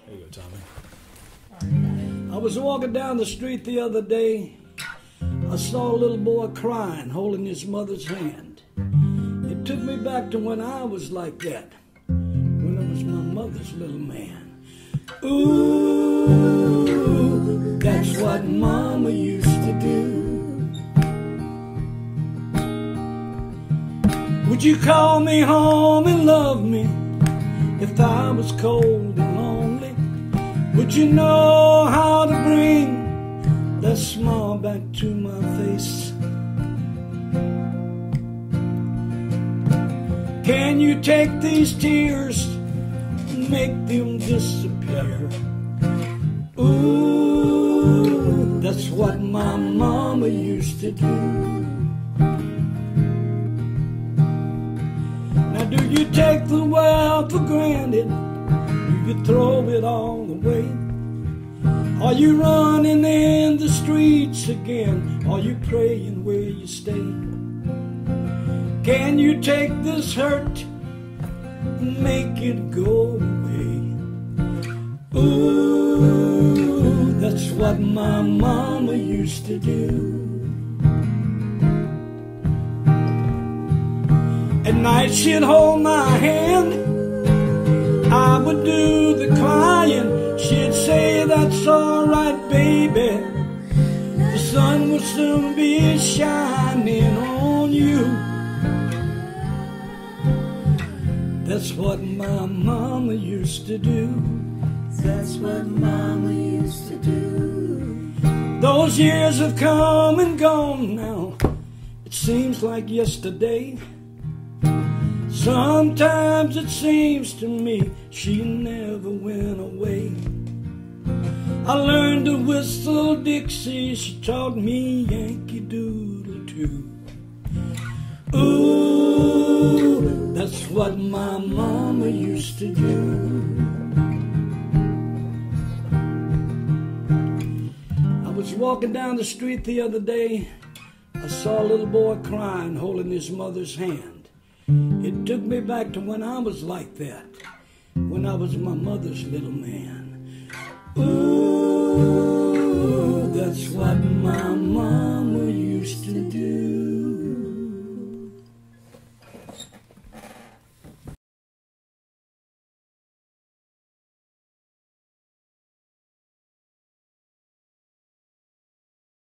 There you go, Tommy. I was walking down the street the other day. I saw a little boy crying, holding his mother's hand. It took me back to when I was like that, when I was my mother's little man. Ooh, that's what Mama used to do. Would you call me home and love me if I was cold and lonely? Would you know how to bring that smile back to my face? Can you take these tears and make them disappear? Ooh, that's what my mama used to do. Now do you take the world for granted? Do you throw it all away? Are you running in the streets again? Are you praying where you stay? Can you take this hurt and make it go away? Ooh, that's what my mama used to do. At night she'd hold my hand, I would do the crying. She'd say, that's alright, baby, the sun will soon be shining on you. That's what my mama used to do. That's what Mama used to do. Those years have come and gone now. It seems like yesterday. Sometimes it seems to me she never went away. I learned to whistle Dixie, she taught me Yankee Doodle too. Ooh, that's what my mama used to do. I was walking down the street the other day. I saw a little boy crying, holding his mother's hand. It took me back to when I was like that, when I was my mother's little man. Ooh, that's what my mama used to do.